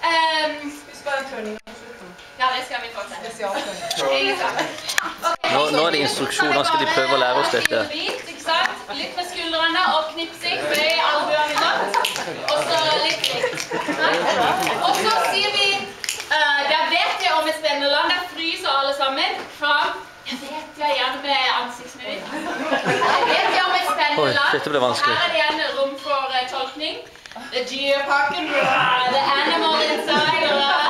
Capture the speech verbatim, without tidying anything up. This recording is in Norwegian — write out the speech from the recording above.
Husk bare tønning på slutten. Ja, det skal vi få til. Spesialtønning. Nå, nå er det instruksjoner, skal de prøve å lære oss dette. Litt med skuldrene og knipsing, bøy albuene godt, og så litt litt. Og så sier vi, der vet jeg om et spennende land, der fryser alle sammen fram. Jeg vet jeg gjerne med ansiktsmøy. Jeg vet jeg om et spennende land. Oi, dette ble vanskelig. Her er det gjerne rom for tolkning. The deer park and the animal inside.